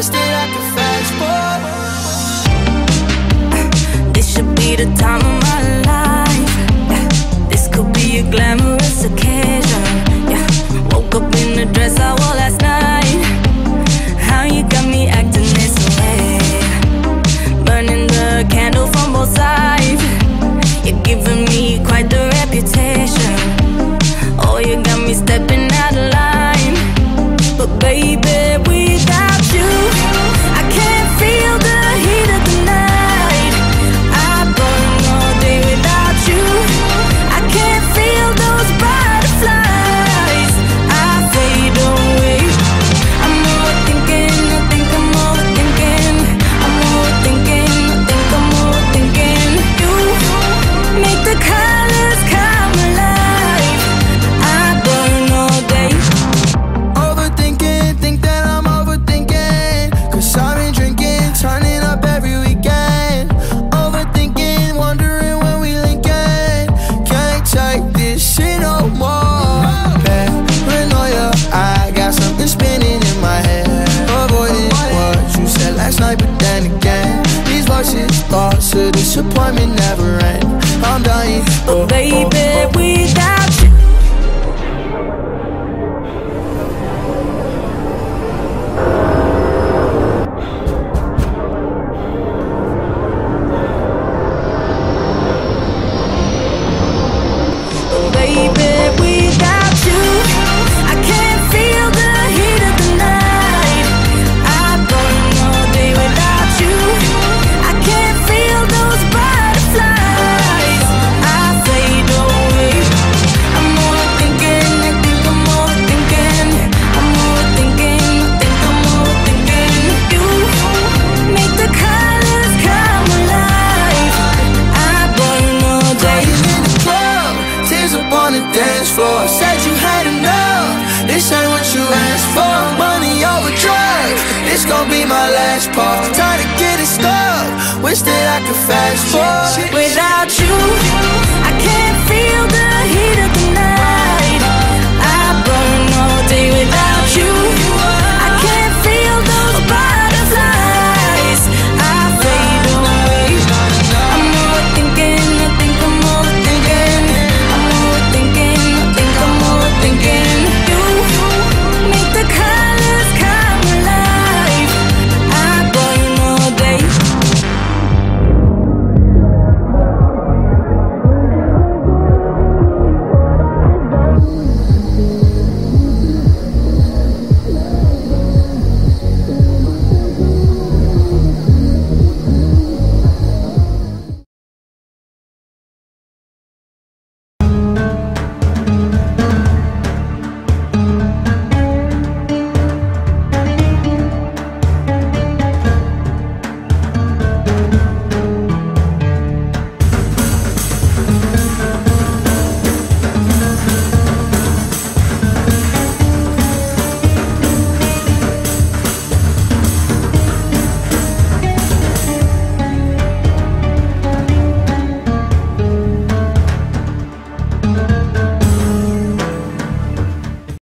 wish that I could fast forward. This should be the time of my life. This could be a glamorous occasion. Woke up in the dress I wore last night. How you got me acting this way? Burning the candle from both sides. You're giving me quite the reputation. Oh, you got me stepping out of line. But baby, without you, I can't feel the heat of the night. I burn all day without you. I can't feel those butterflies. I fade away. I'm overthinking, I think I'm overthinking. I'm overthinking, I think I'm overthinking. You make the colors come alive. I burn all day. Overthinking, think that I'm overthinking. Cause I've been drinking, turning up every weekend. Overthinking, wondering when we linkin'. Can't take this shit no more. Paranoia, I got something spinning in my head. Avoiding what you said last night, but then again, these voices, thoughts of disappointment never end. I'm dying, But baby, without you, baby, without you, I can't feel the heat of the night. I burn all day without you. I can't feel those butterflies. I fade away. I'm overthinking, I think I'm overthinking. I'm overthinking, I think I'm overthinking. You make the colors come alive. I burn all day. in the club, tears up on the dance floor. Said you had enough, this ain't what you asked for. Money over drugs, this gon' be my last part. Tired of getting stuck, wish that I could fast forward. Without you, I can't feel the heat of the night. I burn all day without you.